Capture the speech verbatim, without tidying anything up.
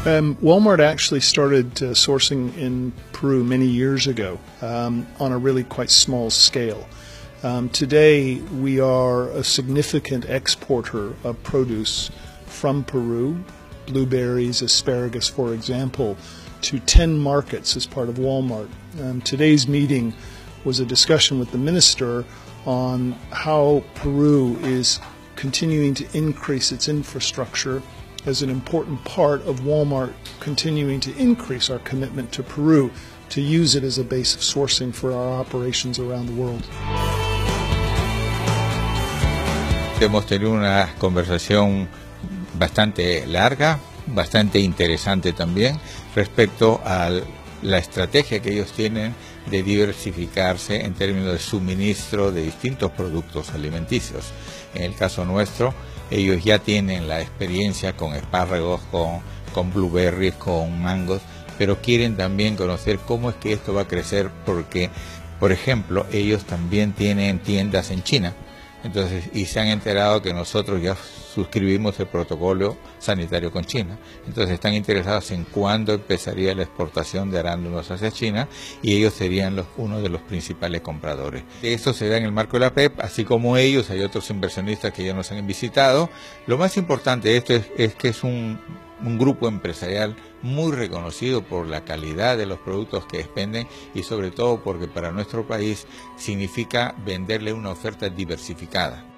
Um, Walmart actually started uh, sourcing in Peru many years ago um, on a really quite small scale. Um, today we are a significant exporter of produce from Peru, blueberries, asparagus for example, to ten markets as part of Walmart. Um, today's meeting was a discussion with the minister on how Peru is continuing to increase its infrastructure as an important part of Walmart continuing to increase our commitment to Peru to use it as a base of sourcing for our operations around the world. Hemos tenido una conversación bastante larga, bastante interesante también, respecto a la estrategia que ellos tienen de diversificarse en términos de suministro de distintos productos alimenticios. En el caso nuestro, ellos ya tienen la experiencia con espárragos, con, con blueberries, con mangos, pero quieren también conocer cómo es que esto va a crecer porque, por ejemplo, ellos también tienen tiendas en China. Entonces, y se han enterado que nosotros ya suscribimos el protocolo sanitario con China. Entonces están interesados en cuándo empezaría la exportación de arándanos hacia China y ellos serían los, uno de los principales compradores. Esto se da en el marco de la P E P, así como ellos, hay otros inversionistas que ya nos han visitado. Lo más importante de esto es, es que es un, un grupo empresarial muy reconocido por la calidad de los productos que expenden y sobre todo porque para nuestro país significa venderle una oferta diversificada.